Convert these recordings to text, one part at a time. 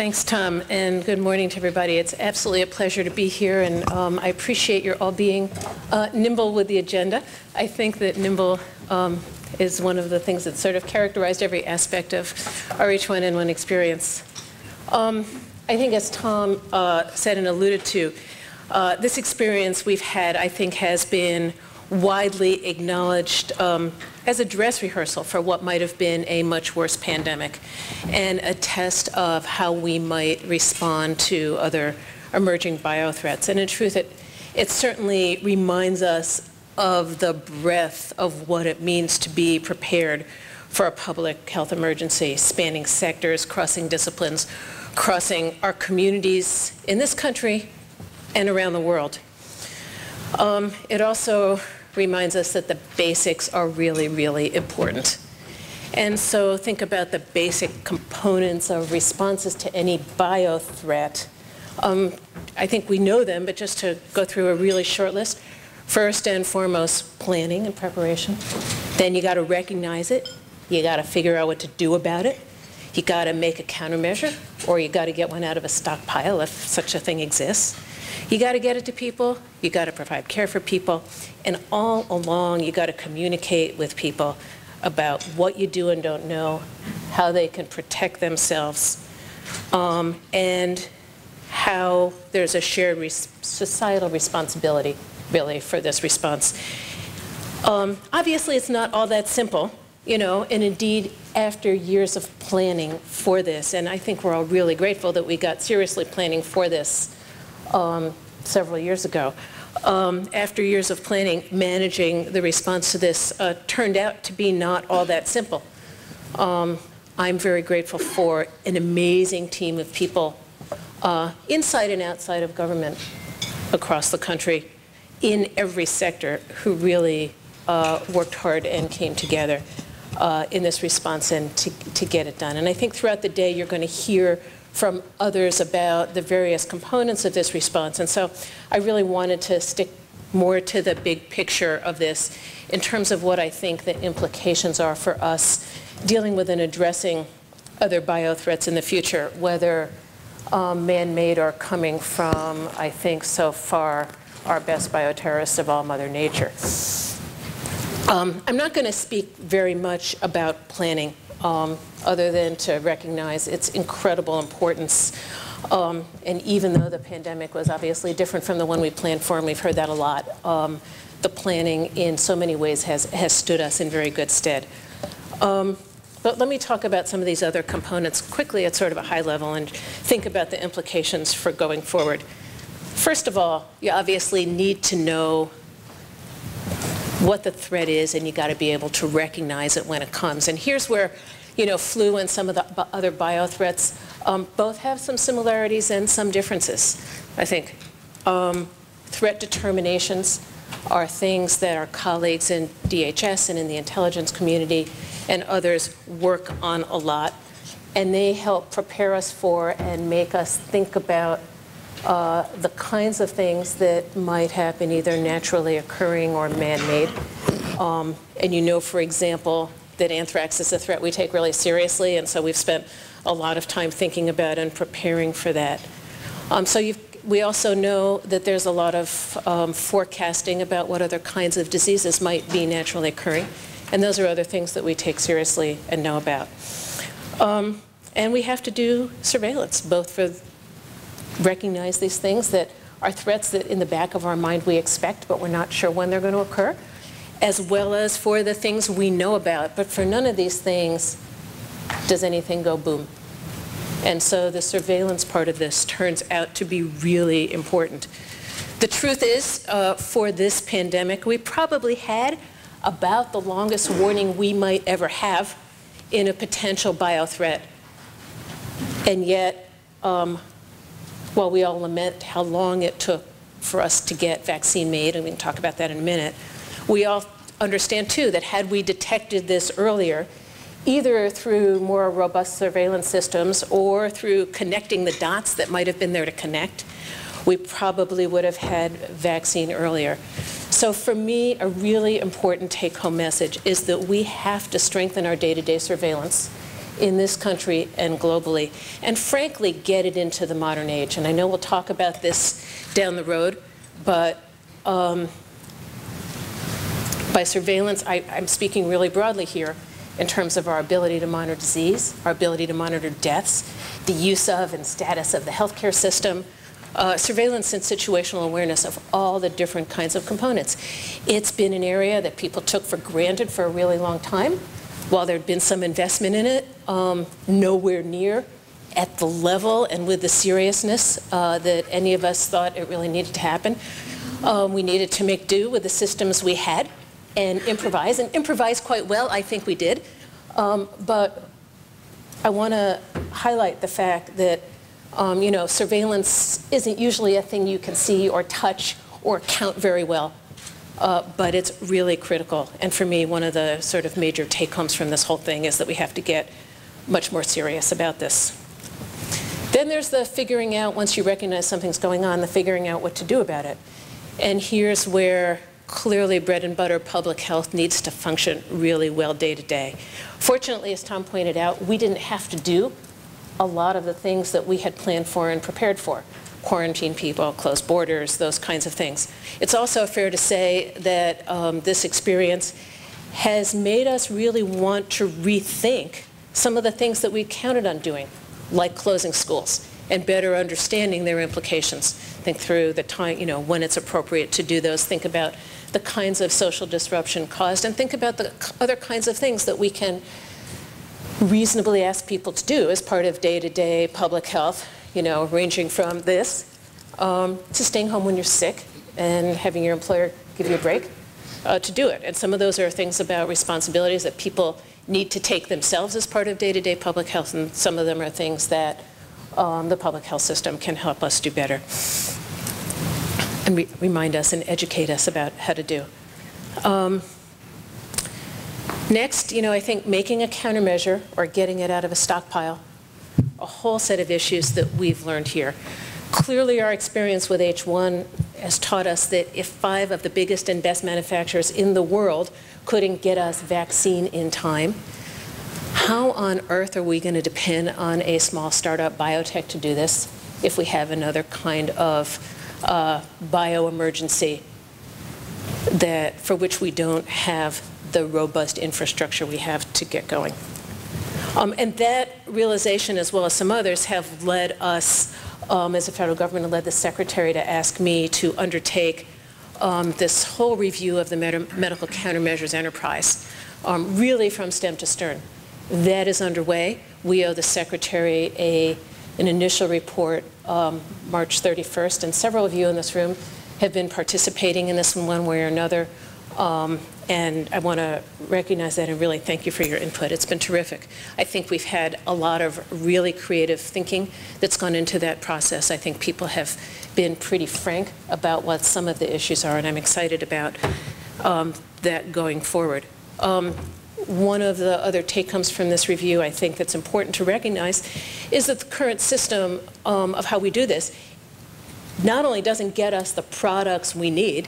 Thanks, Tom, and good morning to everybody. It's absolutely a pleasure to be here, and I appreciate your all being nimble with the agenda. I think that nimble is one of the things that sort of characterized every aspect of our H1N1 experience. I think, as Tom said and alluded to, this experience we've had, I think, has been widely acknowledged as a dress rehearsal for what might have been a much worse pandemic and a test of how we might respond to other emerging biothreats. And in truth, it certainly reminds us of the breadth of what it means to be prepared for a public health emergency, spanning sectors, crossing disciplines, crossing our communities in this country and around the world. It also reminds us that the basics are really, really important. And so think about the basic components of responses to any biothreat. I think we know them, but just to go through a really short list. First and foremost, planning and preparation. Then you got to recognize it. You got to figure out what to do about it. You got to make a countermeasure, or you got to get one out of a stockpile if such a thing exists. You got to get it to people, you got to provide care for people, and all along you got to communicate with people about what you do and don't know, how they can protect themselves, and how there's a shared societal responsibility, really, for this response. Obviously, it's not all that simple, you know, and indeed, after years of planning for this, and I think we're all really grateful that we got seriously planning for this several years ago. After years of planning, managing the response to this turned out to be not all that simple. I'm very grateful for an amazing team of people inside and outside of government across the country in every sector who really worked hard and came together in this response and to get it done. And I think throughout the day you're going to hear from others about the various components of this response. And so I really wanted to stick more to the big picture of this in terms of what I think the implications are for us dealing with and addressing other biothreats in the future, whether man-made or coming from, I think so far, our best bioterrorist of all, Mother Nature. I'm not going to speak very much about planning, other than to recognize its incredible importance. And even though the pandemic was obviously different from the one we planned for, and we've heard that a lot, the planning in so many ways has stood us in very good stead. But let me talk about some of these other components quickly at sort of a high level and think about the implications for going forward. First of all, you obviously need to know what the threat is, and you got to be able to recognize it when it comes. And here's where, you know, flu and some of the other biothreats both have some similarities and some differences, I think. Threat determinations are things that our colleagues in DHS and in the intelligence community and others work on a lot, and they help prepare us for and make us think about the kinds of things that might happen either naturally occurring or man-made. And you know, for example, that anthrax is a threat we take really seriously, and so we've spent a lot of time thinking about and preparing for that. We also know that there's a lot of forecasting about what other kinds of diseases might be naturally occurring, and those are other things that we take seriously and know about. And we have to do surveillance, both for recognize these things that are threats that in the back of our mind we expect, but we're not sure when they're going to occur, as well as for the things we know about. But for none of these things does anything go boom. And so the surveillance part of this turns out to be really important. The truth is, for this pandemic, we probably had about the longest warning we might ever have in a potential biothreat. And yet, while we all lament how long it took for us to get vaccine made, and we can talk about that in a minute, we all understand too that had we detected this earlier, either through more robust surveillance systems or through connecting the dots that might have been there to connect, we probably would have had vaccine earlier. So for me, a really important take-home message is that we have to strengthen our day-to-day surveillance in this country and globally, and frankly, get it into the modern age. And I know we'll talk about this down the road, but by surveillance, I'm speaking really broadly here in terms of our ability to monitor disease, our ability to monitor deaths, the use of and status of the healthcare system, surveillance and situational awareness of all the different kinds of components. It's been an area that people took for granted for a really long time. While there had been some investment in it, nowhere near at the level and with the seriousness that any of us thought it really needed to happen. We needed to make do with the systems we had and improvise quite well. I think we did. But I want to highlight the fact that surveillance isn't usually a thing you can see or touch or count very well, but it's really critical. And for me, one of the sort of major take-homes from this whole thing is that we have to get much more serious about this. Then there's the figuring out, once you recognize something's going on, the figuring out what to do about it. And here's where clearly bread and butter public health needs to function really well day to day. Fortunately, as Tom pointed out, we didn't have to do a lot of the things that we had planned for and prepared for. Quarantine people, close borders, those kinds of things. It's also fair to say that this experience has made us really want to rethink some of the things that we counted on doing, like closing schools and better understanding their implications. Think through the time, when it's appropriate to do those. Think about the kinds of social disruption caused, and think about the other kinds of things that we can reasonably ask people to do as part of day-to-day public health, ranging from this to staying home when you're sick and having your employer give you a break to do it. And some of those are things about responsibilities that people need to take themselves as part of day-to-day public health, and some of them are things that the public health system can help us do better and remind us and educate us about how to do. Next, I think making a countermeasure or getting it out of a stockpile, a whole set of issues that we've learned here. Clearly, our experience with H1 has taught us that if 5 of the biggest and best manufacturers in the world couldn't get us vaccine in time, how on earth are we going to depend on a small startup biotech to do this if we have another kind of bio-emergency for which we don't have the robust infrastructure we have to get going? And that realization, as well as some others, have led us, as a federal government, led the Secretary to ask me to undertake this whole review of the medical countermeasures enterprise, really from stem to stern. That is underway. We owe the Secretary an initial report March 31st, and several of you in this room have been participating in this in one way or another. And I want to recognize that and really thank you for your input. It's been terrific. I think we've had a lot of really creative thinking that's gone into that process. I think people have been pretty frank about what some of the issues are, and I'm excited about that going forward. One of the other take-homes from this review, I think that's important to recognize, is that the current system of how we do this not only doesn't get us the products we need,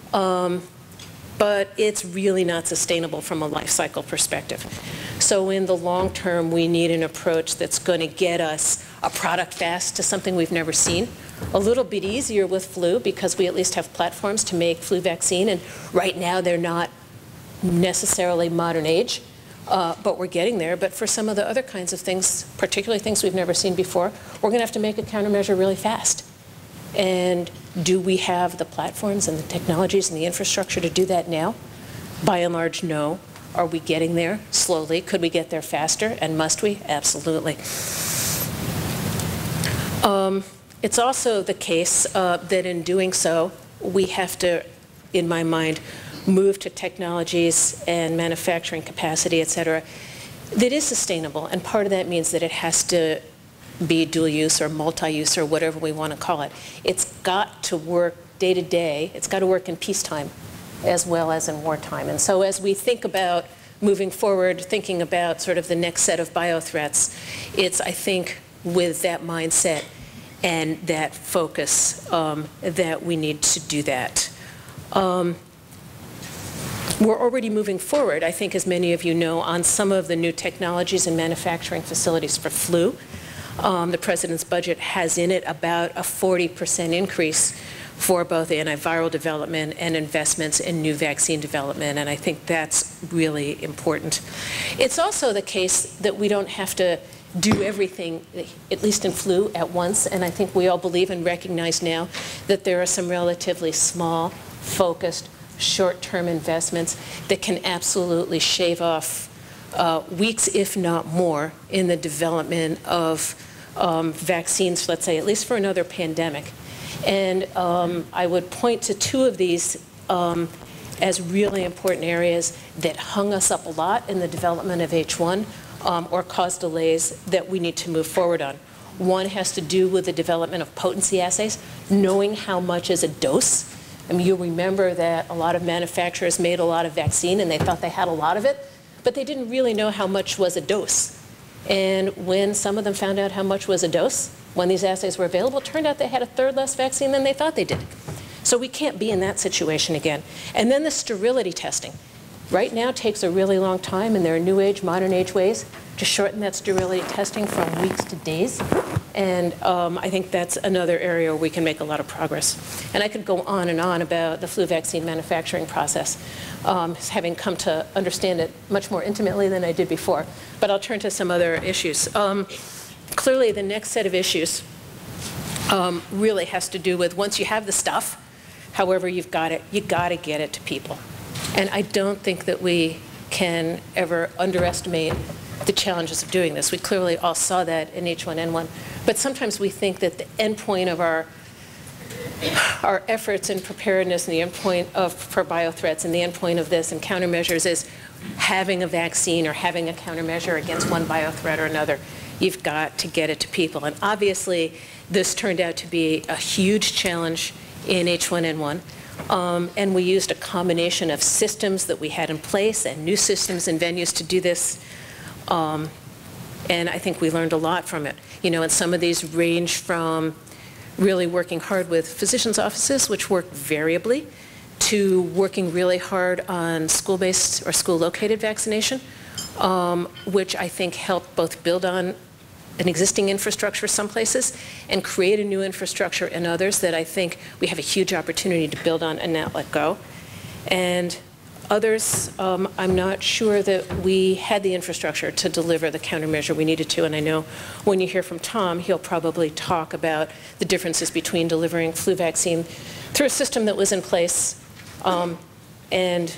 but it's really not sustainable from a life cycle perspective. So in the long term, we need an approach that's going to get us a product fast to something we've never seen. A little bit easier with flu because we at least have platforms to make flu vaccine, and right now they're not necessarily modern age, but we're getting there. But for some of the other kinds of things, particularly things we've never seen before, we're going to have to make a countermeasure really fast. And do we have the platforms and the technologies and the infrastructure to do that now? By and large, no. Are we getting there slowly? Could we get there faster? And must we? Absolutely. It's also the case that in doing so, we have to, in my mind, move to technologies and manufacturing capacity, et cetera, that is sustainable. And part of that means that it has to be dual use or multi-use or whatever we want to call it. It's got to work day to day. It's got to work in peacetime as well as in wartime. And so as we think about moving forward, thinking about sort of the next set of biothreats, it's, I think, with that mindset and that focus that we need to do that. We're already moving forward, I think, as many of you know, on some of the new technologies and manufacturing facilities for flu. The President's budget has in it about a 40% increase for both antiviral development and investments in new vaccine development, and I think that's really important. It's also the case that we don't have to do everything, at least in flu, at once, and I think we all believe and recognize now that there are some relatively small, focused, short-term investments that can absolutely shave off weeks, if not more, in the development of vaccines, let's say, at least for another pandemic. And I would point to two of these as really important areas that hung us up a lot in the development of H1 or caused delays that we need to move forward on. One has to do with the development of potency assays, knowing how much is a dose. I mean, you'll remember that a lot of manufacturers made a lot of vaccine and they thought they had a lot of it, but they didn't really know how much was a dose. And when some of them found out how much was a dose, when these assays were available, it turned out they had a third less vaccine than they thought they did. So we can't be in that situation again. And then the sterility testing. Right now takes a really long time, and there are new age, modern age ways to shorten that sterility testing from weeks to days. And I think that's another area where we can make a lot of progress. And I could go on and on about the flu vaccine manufacturing process, having come to understand it much more intimately than I did before. But I'll turn to some other issues. Clearly, the next set of issues really has to do with once you have the stuff, however you've got it, you got to get it to people. And I don't think that we can ever underestimate the challenges of doing this. We clearly all saw that in H1N1. But sometimes we think that the end point of our efforts in preparedness and the end point for biothreats and the end point of this and countermeasures is having a vaccine or having a countermeasure against one biothreat or another. You've got to get it to people. And obviously, this turned out to be a huge challenge in H1N1. And we used a combination of systems that we had in place and new systems and venues to do this. And I think we learned a lot from it. You know, and some of these range from really working hard with physicians' offices, which work variably, to working really hard on school-based or school-located vaccination, which I think helped both build on an existing infrastructure some places and create a new infrastructure in others that I think we have a huge opportunity to build on and not let go. And others, I'm not sure that we had the infrastructure to deliver the countermeasure we needed to. And I know when you hear from Tom, he'll probably talk about the differences between delivering flu vaccine through a system that was in place and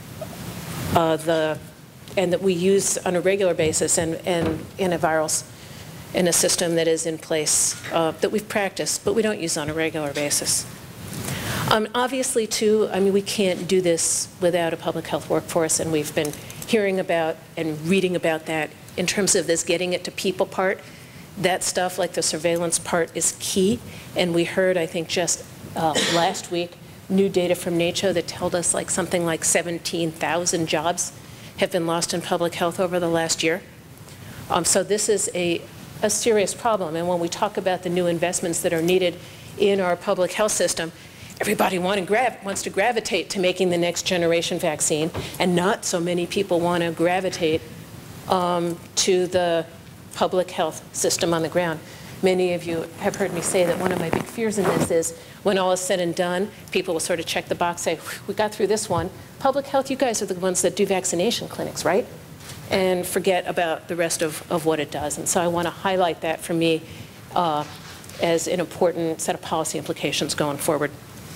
that we use on a regular basis and antivirals in a system that is in place that we've practiced, but we don't use on a regular basis. Obviously, too, I mean, we can't do this without a public health workforce, and we've been hearing about and reading about that in terms of this getting it to people part. That stuff, like the surveillance part, is key. And we heard, I think, just last week, new data from NACCHO that told us like something like 17,000 jobs have been lost in public health over the last year. So this is a serious problem. And when we talk about the new investments that are needed in our public health system, everybody wants to gravitate to making the next generation vaccine, and not so many people want to gravitate to the public health system on the ground. Many of you have heard me say that one of my big fears in this is when all is said and done, people will sort of check the box, say, we got through this one. Public health, you guys are the ones that do vaccination clinics, right? And forget about the rest of what it does. And so I want to highlight that for me as an important set of policy implications going forward.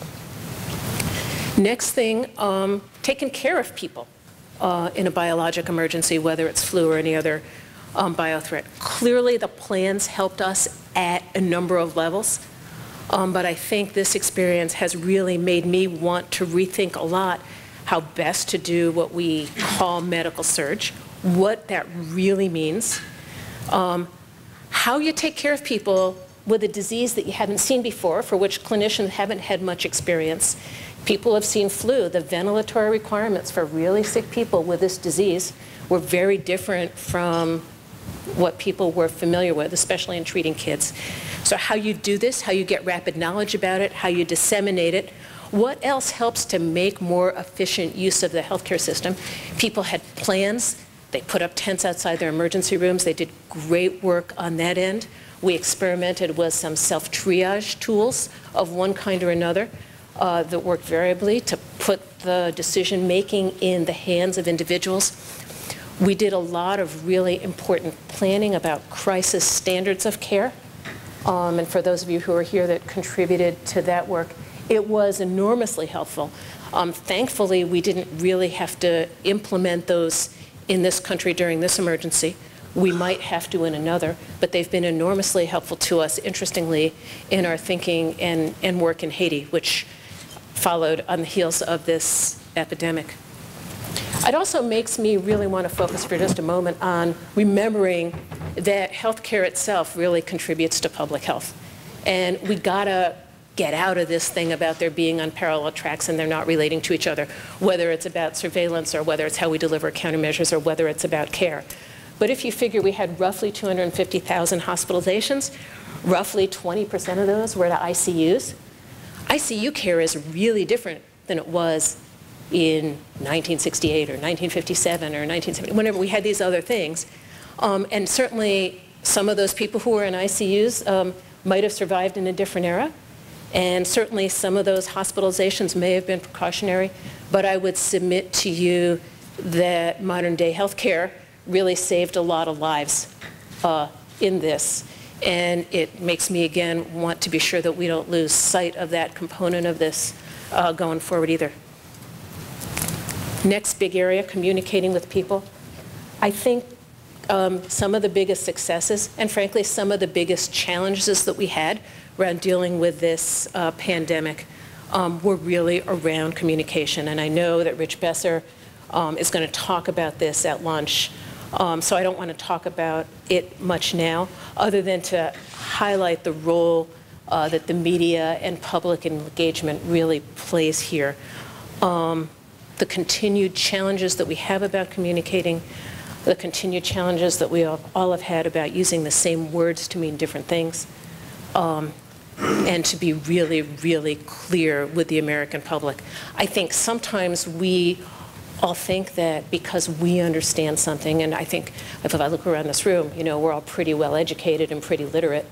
Next thing, taking care of people in a biologic emergency, whether it's flu or any other biothreat. Clearly, the plans helped us at a number of levels, but I think this experience has really made me want to rethink a lot how best to do what we call medical surge, what that really means, how you take care of people with a disease that you haven't seen before, for which clinicians haven't had much experience. People have seen flu. The ventilatory requirements for really sick people with this disease were very different from what people were familiar with, especially in treating kids. So how you do this, how you get rapid knowledge about it, how you disseminate it, What else helps to make more efficient use of the healthcare system? People had plans. They put up tents outside their emergency rooms. They did great work on that end. We experimented with some self-triage tools of one kind or another that worked variably to put the decision-making in the hands of individuals. We did a lot of really important planning about crisis standards of care. And for those of you who are here that contributed to that work, it was enormously helpful. Thankfully, we didn't really have to implement those in this country during this emergency. We might have to in another, but they've been enormously helpful to us, interestingly, in our thinking and work in Haiti, which followed on the heels of this epidemic. It also makes me really want to focus for just a moment on remembering that healthcare itself really contributes to public health. And we gotta get out of this thing about there being unparalleled tracks and they're not relating to each other, whether it's about surveillance or whether it's how we deliver countermeasures or whether it's about care. But if you figure we had roughly 250,000 hospitalizations, roughly 20% of those were to ICUs. ICU care is really different than it was in 1968 or 1957 or 1970, whenever we had these other things. And certainly some of those people who were in ICUs might have survived in a different era. And certainly some of those hospitalizations may have been precautionary, but I would submit to you that modern day healthcare really saved a lot of lives in this. And it makes me, again, want to be sure that we don't lose sight of that component of this going forward either. Next big area, communicating with people. I think some of the biggest successes, and frankly, some of the biggest challenges that we had around dealing with this pandemic were really around communication. And I know that Rich Besser is going to talk about this at lunch. So I don't want to talk about it much now, other than to highlight the role that the media and public engagement really plays here. The continued challenges that we have about communicating, the continued challenges that we all have had about using the same words to mean different things, and to be really, really clear with the American public. I think sometimes we all think that because we understand something, and I think if I look around this room, you know, we're all pretty well educated and pretty literate,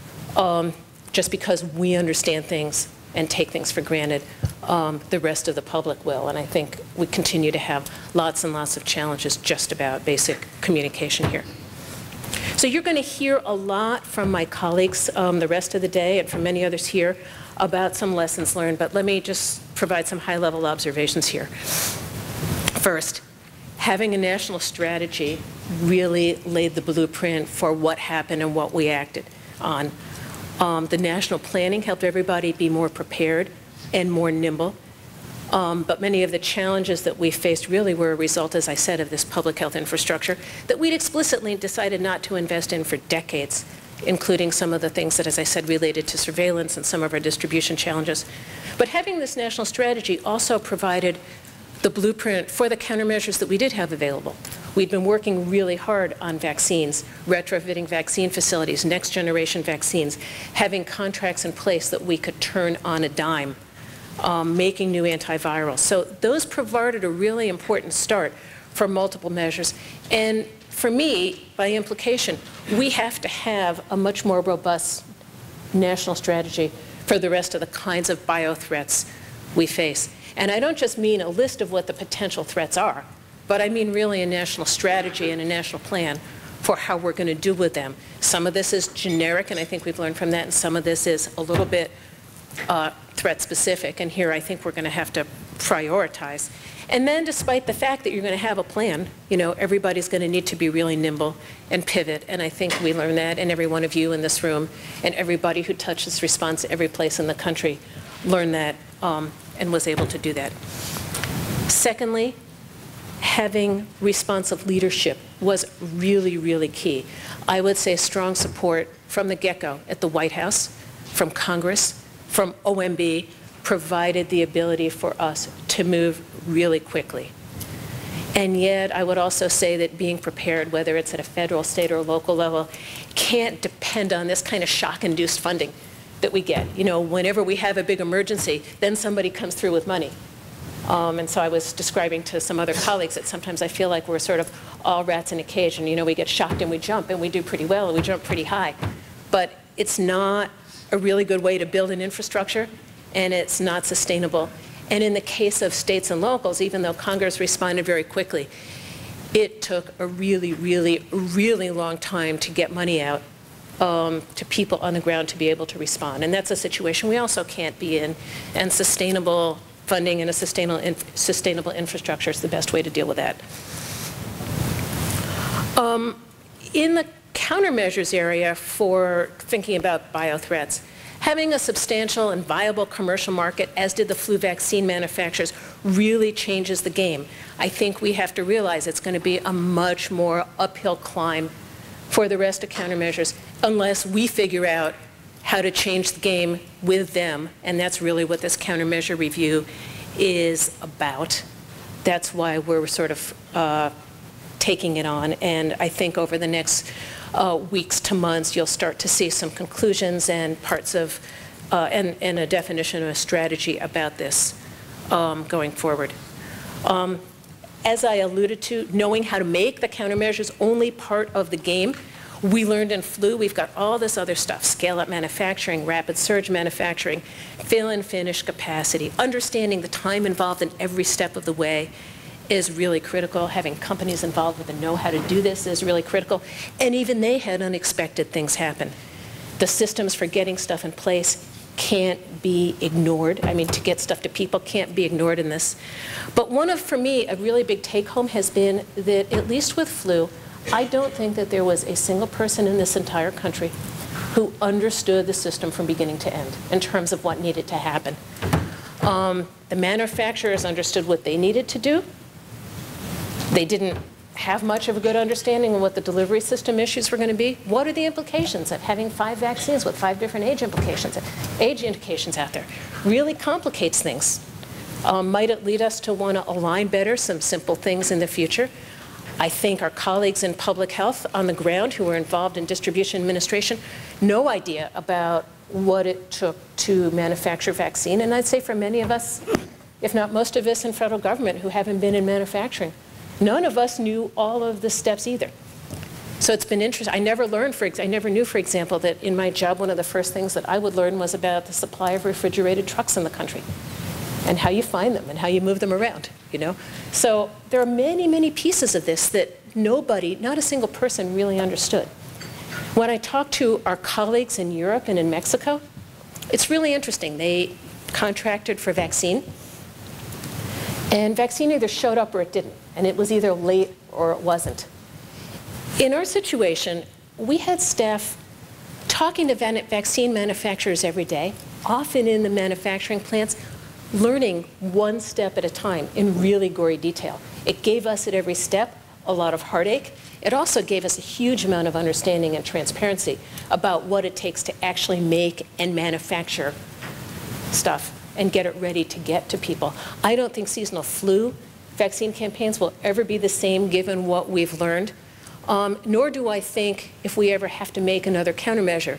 just because we understand things and take things for granted, the rest of the public will. And I think we continue to have lots and lots of challenges just about basic communication here. So you're going to hear a lot from my colleagues the rest of the day and from many others here about some lessons learned, but let me just provide some high-level observations here. First, having a national strategy really laid the blueprint for what happened and what we acted on. The national planning helped everybody be more prepared and more nimble. But many of the challenges that we faced really were a result, as I said, of this public health infrastructure that we'd explicitly decided not to invest in for decades, including some of the things that, as I said, related to surveillance and some of our distribution challenges. But having this national strategy also provided the blueprint for the countermeasures that we did have available. We'd been working really hard on vaccines, retrofitting vaccine facilities, next generation vaccines, having contracts in place that we could turn on a dime, making new antivirals. So those provided a really important start for multiple measures. And for me, by implication, we have to have a much more robust national strategy for the rest of the kinds of biothreats we face. And I don't just mean a list of what the potential threats are, but I mean really a national strategy and a national plan for how we're going to deal with them. Some of this is generic, and I think we've learned from that, and some of this is a little bit threat specific, and here I think we're going to have to prioritize. And then despite the fact that you're going to have a plan, you know, everybody's going to need to be really nimble and pivot, and I think we learned that, and every one of you in this room and everybody who touches response every place in the country learned that and was able to do that. Secondly, having responsive leadership was really, really key. I would say strong support from the get-go at the White House, from Congress, from OMB, provided the ability for us to move really quickly. And yet, I would also say that being prepared, whether it's at a federal, state, or local level, can't depend on this kind of shock-induced funding. that we get. You know, whenever we have a big emergency, then somebody comes through with money. And so I was describing to some other colleagues that sometimes I feel like we're sort of all rats in a cage, and you know, we get shocked and we jump and we do pretty well and we jump pretty high. But it's not a really good way to build an infrastructure, and it's not sustainable. And in the case of states and locals, even though Congress responded very quickly, it took a really, really, really long time to get money out to people on the ground to be able to respond. And that's a situation we also can't be in. And sustainable funding and a sustainable infrastructure is the best way to deal with that. In the countermeasures area for thinking about biothreats, having a substantial and viable commercial market, as did the flu vaccine manufacturers, really changes the game. I think we have to realize it's going to be a much more uphill climb for the rest of countermeasures unless we figure out how to change the game with them, and that's really what this countermeasure review is about. That's why we're sort of taking it on, and I think over the next weeks to months you'll start to see some conclusions and parts of, and a definition of a strategy about this going forward. As I alluded to, knowing how to make the countermeasures only part of the game. We learned in flu, we've got all this other stuff, scale-up manufacturing, rapid surge manufacturing, fill and finish capacity. Understanding the time involved in every step of the way is really critical. Having companies involved that know how to do this is really critical. And even they had unexpected things happen. The systems for getting stuff in place can't be ignored. I mean, to get stuff to people can't be ignored in this. But one of, for me, a really big take-home has been that, at least with flu, I don't think that there was a single person in this entire country who understood the system from beginning to end in terms of what needed to happen. The manufacturers understood what they needed to do. They didn't have much of a good understanding of what the delivery system issues were going to be. What are the implications of having 5 vaccines with 5 different age indications out there? Really complicates things. Might it lead us to want to align better some simple things in the future? I think our colleagues in public health on the ground who are involved in distribution administration, no idea about what it took to manufacture vaccine. And I'd say for many of us, if not most of us in federal government who haven't been in manufacturing, none of us knew all of the steps either. So it's been interesting. I never knew, for example, that in my job, one of the first things that I would learn was about the supply of refrigerated trucks in the country and how you find them and how you move them around, you know? So there are many, many pieces of this that nobody, not a single person, really understood. When I talk to our colleagues in Europe and in Mexico, it's really interesting. They contracted for vaccine, and vaccine either showed up or it didn't, and it was either late or it wasn't. In our situation, we had staff talking to vaccine manufacturers every day, often in the manufacturing plants, learning one step at a time in really gory detail. It gave us at every step a lot of heartache. It also gave us a huge amount of understanding and transparency about what it takes to actually make and manufacture stuff and get it ready to get to people. I don't think seasonal flu vaccine campaigns will ever be the same given what we've learned, nor do I think if we ever have to make another countermeasure,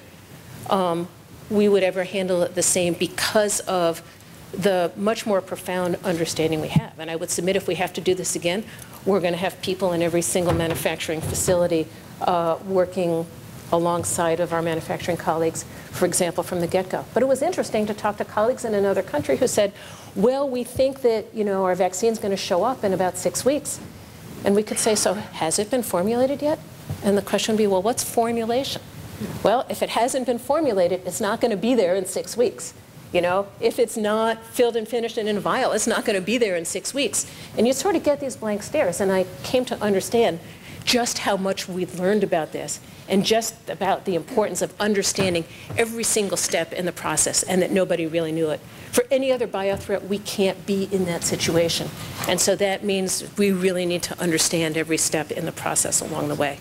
we would ever handle it the same because of the much more profound understanding we have. And I would submit if we have to do this again, we're going to have people in every single manufacturing facility working alongside of our manufacturing colleagues, for example, from the get-go. But it was interesting to talk to colleagues in another country who said, well, we think that, you know, our vaccine's going to show up in about 6 weeks. And we could say, so has it been formulated yet? And the question would be, well, what's formulation? Well, if it hasn't been formulated, it's not going to be there in 6 weeks. You know, if it's not filled and finished and in a vial, it's not going to be there in 6 weeks. And you sort of get these blank stares. And I came to understand just how much we'd learned about this and just about the importance of understanding every single step in the process and that nobody really knew it. For any other biothreat, we can't be in that situation. And so that means we really need to understand every step in the process along the way.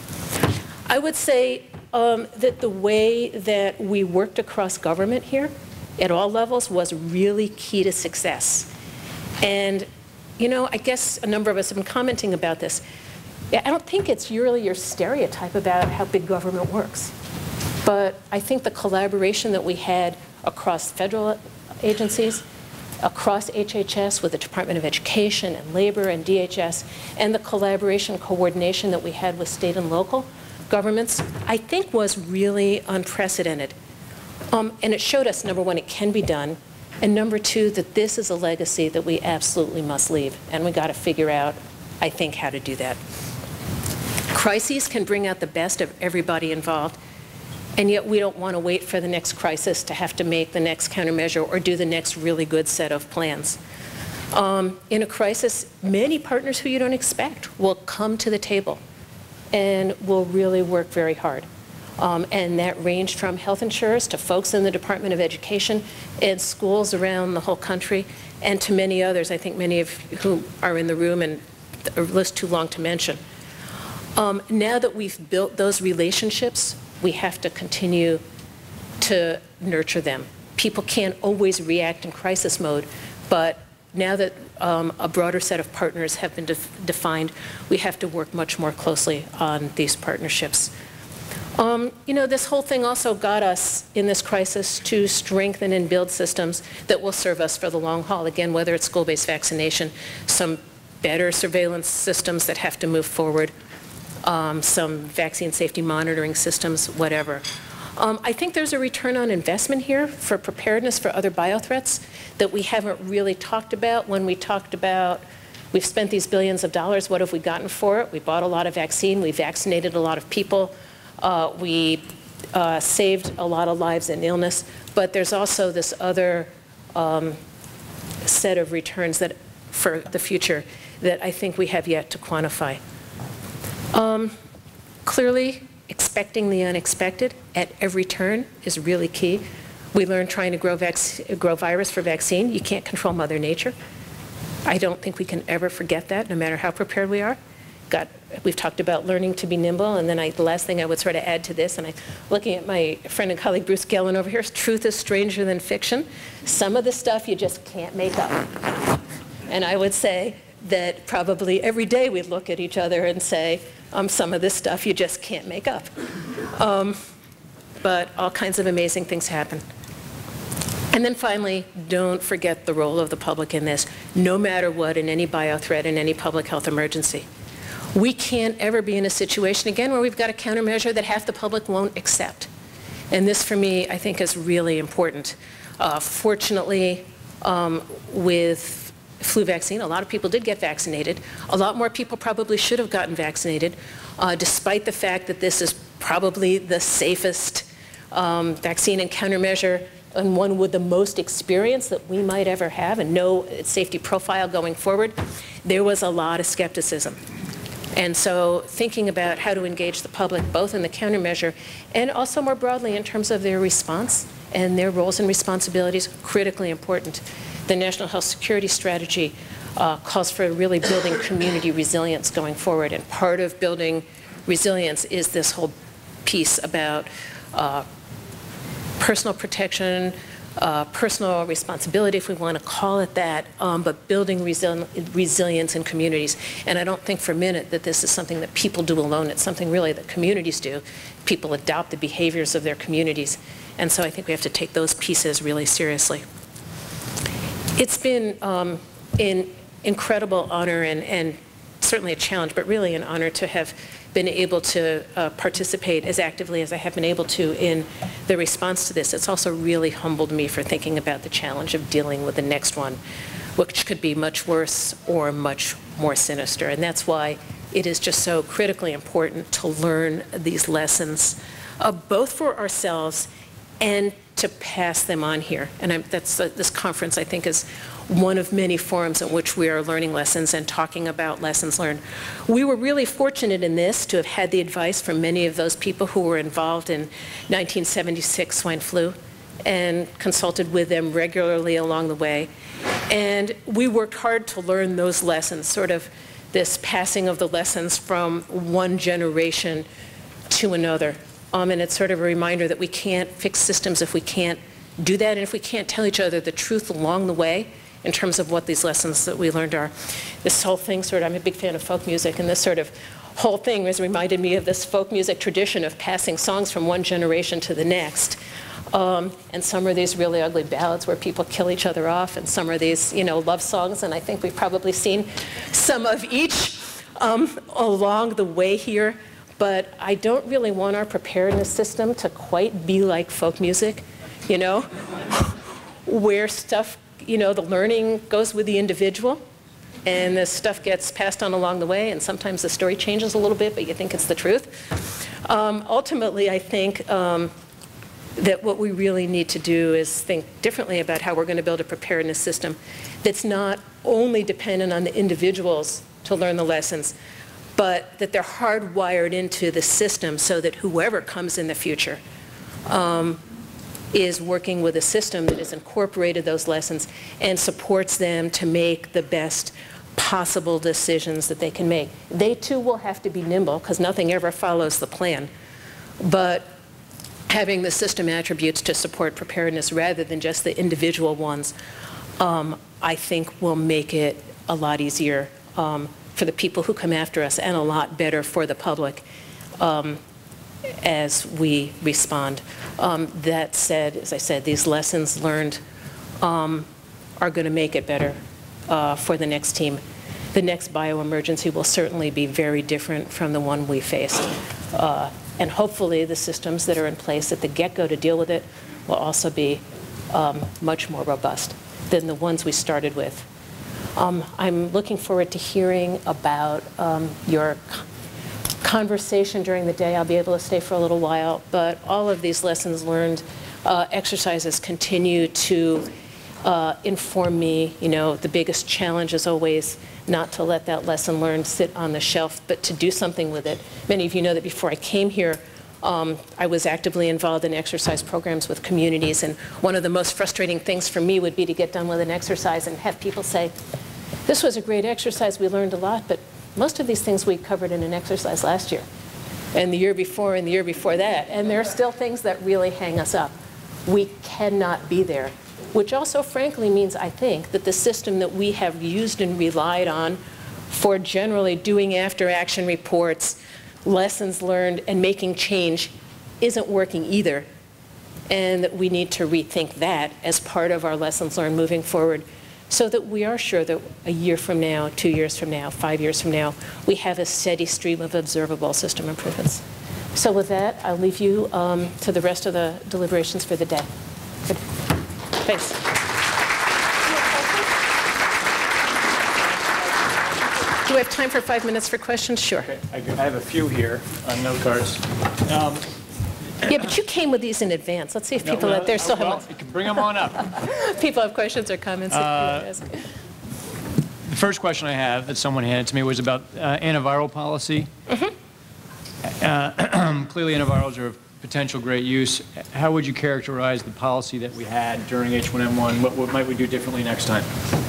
I would say that the way that we worked across government here at all levels was really key to success. And, you know, I guess a number of us have been commenting about this. I don't think it's really your stereotype about how big government works. But I think the collaboration that we had across federal agencies, across HHS with the Department of Education and Labor and DHS, and the collaboration coordination that we had with state and local governments, I think was really unprecedented. And it showed us, number one, it can be done, and number two, that this is a legacy that we absolutely must leave, and we got to figure out, I think, how to do that. Crises can bring out the best of everybody involved, and yet we don't want to wait for the next crisis to have to make the next countermeasure or do the next really good set of plans. In a crisis, many partners who you don't expect will come to the table and will really work very hard. And that ranged from health insurers to folks in the Department of Education and schools around the whole country, and to many others, I think many of whom are in the room, and a list too long to mention. Now that we've built those relationships, we have to continue to nurture them. People can't always react in crisis mode, but now that a broader set of partners have been defined, we have to work much more closely on these partnerships. You know, this whole thing also got us in this crisis to strengthen and build systems that will serve us for the long haul. Again, whether it's school-based vaccination, some better surveillance systems that have to move forward, some vaccine safety monitoring systems, whatever. I think there's a return on investment here for preparedness for other biothreats that we haven't really talked about. When we talked about, we've spent these billions of dollars, what have we gotten for it? We bought a lot of vaccine, we vaccinated a lot of people, we saved a lot of lives in illness, but there's also this other set of returns that for the future that I think we have yet to quantify. Clearly, expecting the unexpected at every turn is really key. We learned trying to grow virus for vaccine. You can't control Mother Nature. I don't think we can ever forget that, no matter how prepared we are. We've talked about learning to be nimble, and then the last thing I would sort of add to this, and looking at my friend and colleague Bruce Gellin over here, is truth is stranger than fiction. Some of the stuff you just can't make up. And I would say that probably every day we look at each other and say, some of this stuff you just can't make up. But all kinds of amazing things happen. And then finally, don't forget the role of the public in this, no matter what, in any biothreat, in any public health emergency. We can't ever be in a situation, again, where we've got a countermeasure that half the public won't accept. And this, for me, I think is really important. Fortunately, with flu vaccine, a lot of people did get vaccinated. A lot more people probably should have gotten vaccinated, despite the fact that this is probably the safest vaccine and countermeasure, and one with the most experience that we might ever have, and no safety profile going forward. There was a lot of skepticism. And so thinking about how to engage the public, both in the countermeasure and also more broadly in terms of their response and their roles and responsibilities, critically important. The National Health Security Strategy calls for really building community resilience going forward. And part of building resilience is this whole piece about personal protection, personal responsibility, if we want to call it that, but building resilience in communities. And I don't think for a minute that this is something that people do alone. It's something really that communities do. People adopt the behaviors of their communities. And so I think we have to take those pieces really seriously. It's been an incredible honor and certainly a challenge, but really an honor to have been able to participate as actively as I have been able to in the response to this. It's also really humbled me for thinking about the challenge of dealing with the next one, which could be much worse or much more sinister. And that's why it is just so critically important to learn these lessons, both for ourselves and to pass them on here. And this conference, I think, is one of many forums in which we are learning lessons and talking about lessons learned. We were really fortunate in this to have had the advice from many of those people who were involved in 1976 swine flu and consulted with them regularly along the way. And we worked hard to learn those lessons, sort of this passing of the lessons from one generation to another. And it's sort of a reminder that we can't fix systems if we can't do that, and if we can't tell each other the truth along the way in terms of what these lessons that we learned are. This whole thing I'm a big fan of folk music, and this sort of whole thing was reminded me of this folk music tradition of passing songs from one generation to the next. And some are these really ugly ballads where people kill each other off, and some are these, love songs, and I think we've probably seen some of each along the way here. But I don't really want our preparedness system to quite be like folk music, where stuff, the learning goes with the individual, and the stuff gets passed on along the way, and sometimes the story changes a little bit, but you think it's the truth. Ultimately, I think that what we really need to do is think differently about how we're going to build a preparedness system that's not only dependent on the individuals to learn the lessons, but that they're hardwired into the system so that whoever comes in the future is working with a system that has incorporated those lessons and supports them to make the best possible decisions that they can make. They too will have to be nimble because nothing ever follows the plan. But having the system attributes to support preparedness rather than just the individual ones, I think will make it a lot easier for the people who come after us and a lot better for the public as we respond. That said, as I said, these lessons learned are going to make it better for the next team. The next bioemergency will certainly be very different from the one we faced. And hopefully the systems that are in place at the get-go to deal with it will also be much more robust than the ones we started with. I'm looking forward to hearing about your conversation during the day. I'll be able to stay for a little while, but all of these lessons learned exercises continue to inform me. The biggest challenge is always not to let that lesson learned sit on the shelf, but to do something with it. Many of you know that before I came here, I was actively involved in exercise programs with communities, and one of the most frustrating things for me would be to get done with an exercise and have people say, this was a great exercise, we learned a lot, but most of these things we covered in an exercise last year, and the year before, and the year before that, and there are still things that really hang us up. We cannot be there. Which also frankly means, I think, that the system that we have used and relied on for generally doing after-action reports, lessons learned, and making change isn't working either. And that we need to rethink that as part of our lessons learned moving forward so that we are sure that a year from now, 2 years from now, 5 years from now, we have a steady stream of observable system improvements. So with that, I'll leave you to the rest of the deliberations for the day. Good. Thanks. Do we have time for 5 minutes for questions? Sure. Okay. I have a few here on note cards. Yeah, but you came with these in advance. Let's see if people out there still have. You can bring them on up. People have questions or comments. The first question I have that someone handed to me was about antiviral policy. Clearly, antivirals are of potential great use. How would you characterize the policy that we had during H1N1? What might we do differently next time?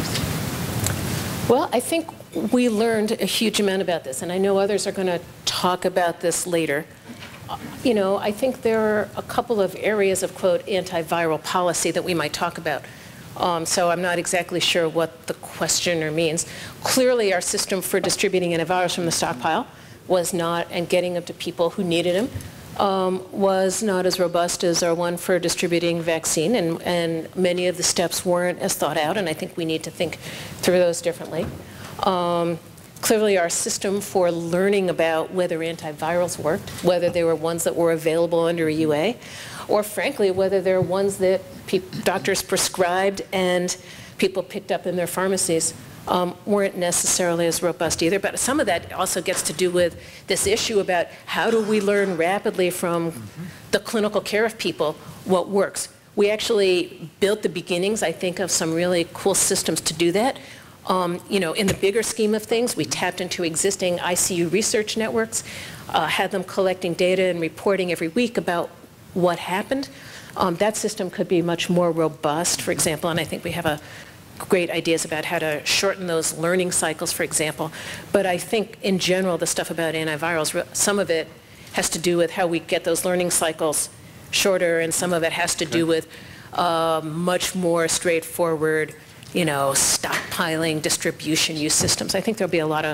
Well, I think we learned a huge amount about this, and I know others are going to talk about this later. I think there are a couple of areas of, quote, antiviral policy that we might talk about. So I'm not exactly sure what the questioner means. Clearly, our system for distributing antivirals from the stockpile was not, and getting them to people who needed them, was not as robust as our one for distributing vaccine, and many of the steps weren't as thought out, and I think we need to think through those differently. Clearly, our system for learning about whether antivirals worked, whether they were ones that were available under a UA, or frankly, whether they're ones that doctors prescribed and people picked up in their pharmacies, weren't necessarily as robust either. But some of that also gets to do with this issue about how do we learn rapidly from the clinical care of people what works. We actually built the beginnings, I think, of some really cool systems to do that. In the bigger scheme of things, we tapped into existing ICU research networks, had them collecting data and reporting every week about what happened. That system could be much more robust, for example, and I think we have great ideas about how to shorten those learning cycles, for example. But I think, in general, the stuff about antivirals, some of it has to do with how we get those learning cycles shorter, and some of it has to do with much more straightforward, stockpiling, distribution use systems. I think there'll be a lot of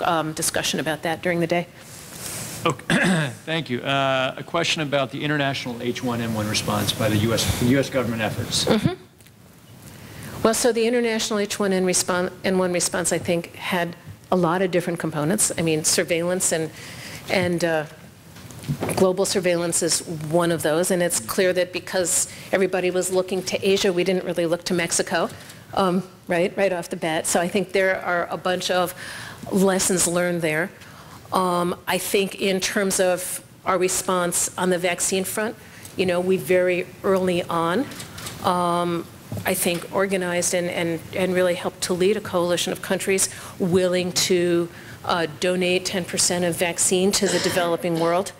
discussion about that during the day. Okay. Thank you. A question about the international H1N1 response by the U.S. government efforts. Mm-hmm. Well, so the international H1N1 response, I think, had a lot of different components. I mean, surveillance and global surveillance is one of those, and it's clear that because everybody was looking to Asia, we didn't really look to Mexico, right off the bat. So I think there are a bunch of lessons learned there. I think in terms of our response on the vaccine front, you know, we very early on, I think, organized and really helped to lead a coalition of countries willing to donate 10% of vaccine to the developing world.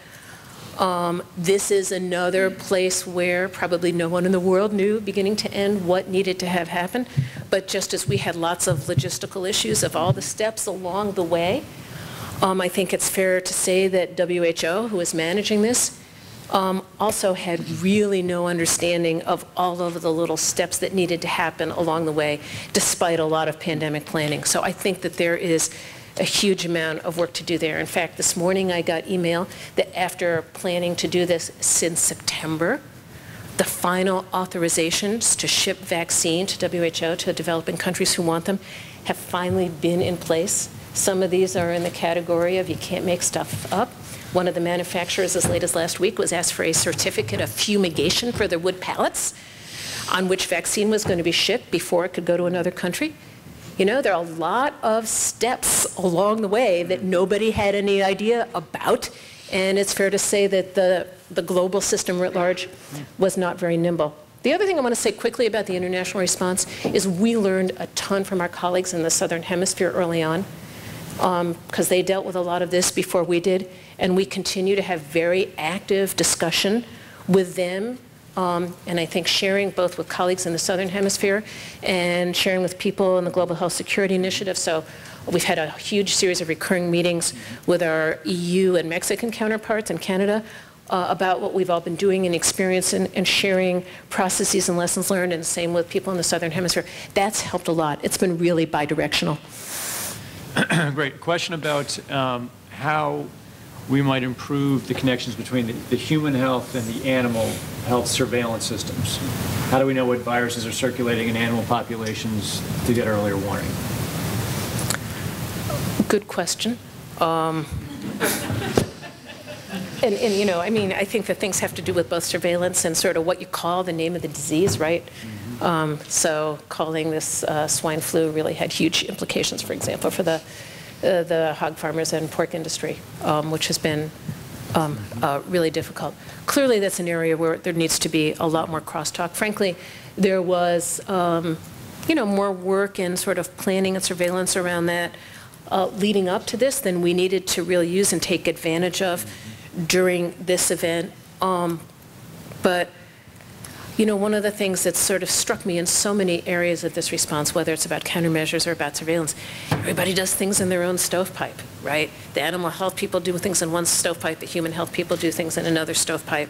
This is another place where probably no one in the world knew, beginning to end, what needed to have happen. But just as we had lots of logistical issues of all the steps along the way, I think it's fair to say that WHO, who is managing this, also had really no understanding of all of the little steps that needed to happen along the way, despite a lot of pandemic planning. So I think that there is a huge amount of work to do there. In fact, this morning I got email that after planning to do this since September, the final authorizations to ship vaccine to WHO, to developing countries who want them, have finally been in place. Some of these are in the category of you can't make stuff up. One of the manufacturers as late as last week was asked for a certificate of fumigation for their wood pallets on which vaccine was going to be shipped before it could go to another country. You know, there are a lot of steps along the way that nobody had any idea about, and it's fair to say that the global system writ large was not very nimble. The other thing I want to say quickly about the international response is we learned a ton from our colleagues in the Southern Hemisphere early on, because they dealt with a lot of this before we did, and we continue to have very active discussion with them, and I think sharing both with colleagues in the Southern Hemisphere and sharing with people in the Global Health Security Initiative. So we've had a huge series of recurring meetings with our EU and Mexican counterparts in Canada about what we've all been doing and experiencing and sharing processes and lessons learned, and the same with people in the Southern Hemisphere. That's helped a lot. It's been really bidirectional. Great. Question about how we might improve the connections between the human health and the animal health surveillance systems. How do we know what viruses are circulating in animal populations to get earlier warning? Good question. And you know, I mean, I think that things have to do with both surveillance and sort of what you call the name of the disease, right? Mm-hmm. So calling this swine flu really had huge implications, for example, for the hog farmers and pork industry, which has been really difficult. Clearly, that's an area where there needs to be a lot more crosstalk. Frankly, there was, you know, more work and sort of planning and surveillance around that leading up to this than we needed to really use and take advantage of during this event. But you know, one of the things that sort of struck me in so many areas of this response, whether it's about countermeasures or about surveillance, everybody does things in their own stovepipe, right? The animal health people do things in one stovepipe, the human health people do things in another stovepipe.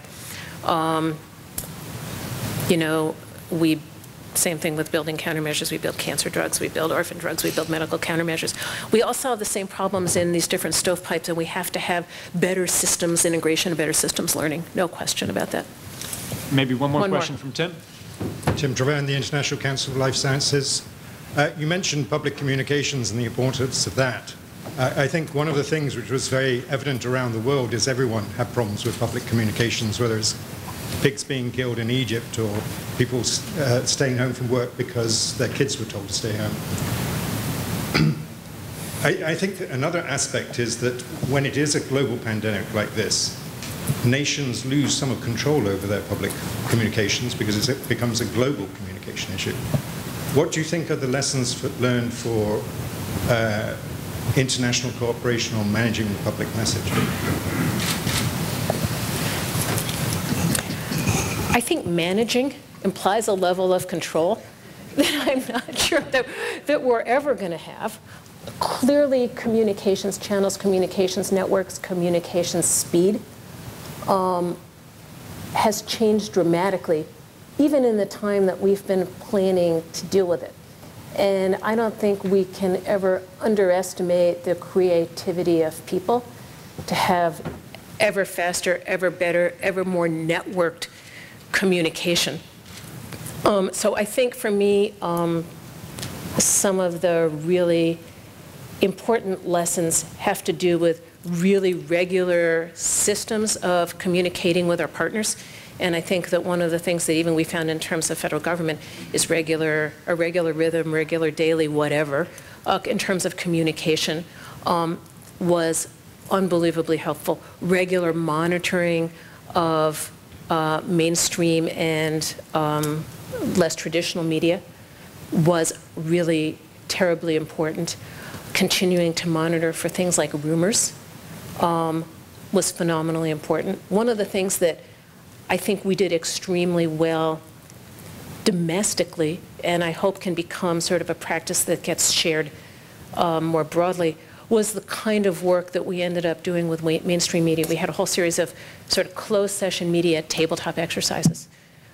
You know, same thing with building countermeasures. We build cancer drugs, we build orphan drugs, we build medical countermeasures. We also have the same problems in these different stovepipes, and we have to have better systems integration, better systems learning. No question about that. Maybe one more question from Tim. Tim Traverne, the International Council of Life Sciences. You mentioned public communications and the importance of that. I think one of the things which was very evident around the world is everyone had problems with public communications, whether it's pigs being killed in Egypt or people staying home from work because their kids were told to stay home. I think that another aspect is that when it is a global pandemic like this, nations lose some of control over their public communications because it becomes a global communication issue. What do you think are the lessons learned for international cooperation on managing the public message? I think managing implies a level of control that I'm not sure that we're ever going to have. Clearly, communications channels, communications networks, communications speed has changed dramatically, even in the time that we've been planning to deal with it. And I don't think we can ever underestimate the creativity of people to have ever faster, ever better, ever more networked communication. So I think for me, some of the really important lessons have to do with really regular systems of communicating with our partners. And I think that one of the things that even we found in terms of federal government is a regular rhythm, regular daily whatever, in terms of communication was unbelievably helpful. Regular monitoring of mainstream and less traditional media was really terribly important. Continuing to monitor for things like rumors was phenomenally important. One of the things that I think we did extremely well domestically, and I hope can become sort of a practice that gets shared more broadly, was the kind of work that we ended up doing with mainstream media. We had a whole series of sort of closed session media tabletop exercises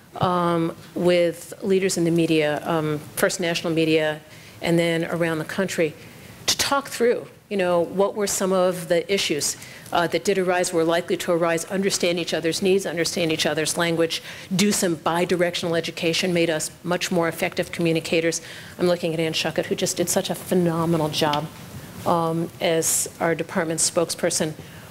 with leaders in the media, first national media, and then around the country, to talk through, what were some of the issues that did arise, were likely to arise, understand each other's needs, understand each other's language, do some bi-directional education, made us much more effective communicators. I'm looking at Ann Shuckett, who just did such a phenomenal job as our department's spokesperson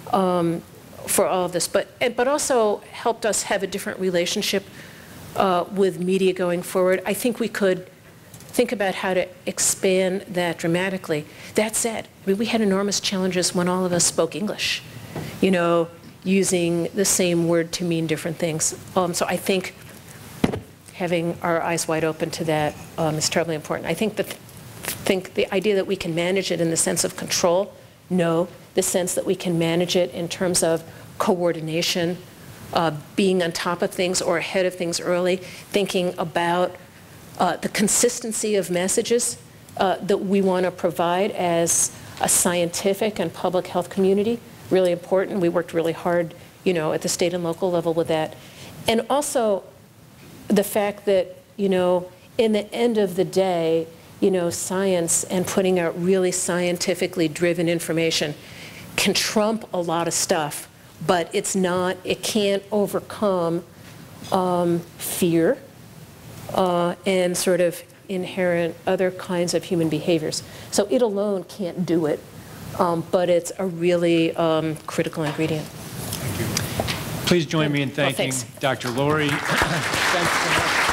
for all of this, but also helped us have a different relationship with media going forward. I think we could think about how to expand that dramatically. That said, we had enormous challenges when all of us spoke English, using the same word to mean different things. So I think having our eyes wide open to that is terribly important. I think the idea that we can manage it in the sense of control, no. The sense that we can manage it in terms of coordination, being on top of things or ahead of things early, thinking about the consistency of messages that we want to provide as a scientific and public health community, really important. We worked really hard, at the state and local level with that. And also the fact that, in the end of the day, science and putting out really scientifically driven information can trump a lot of stuff, but it can't overcome fear and sort of inherent other kinds of human behaviors. So it alone can't do it, but it's a really critical ingredient. Thank you. Please join me in thanking Dr. Lurie. Thanks so much.